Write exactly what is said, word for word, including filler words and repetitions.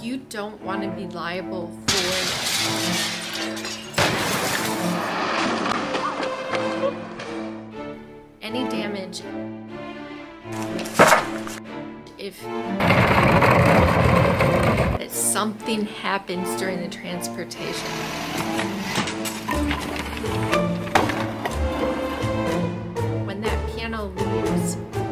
you don't want to be liable for any damage if that something happens during the transportation. When that piano leaves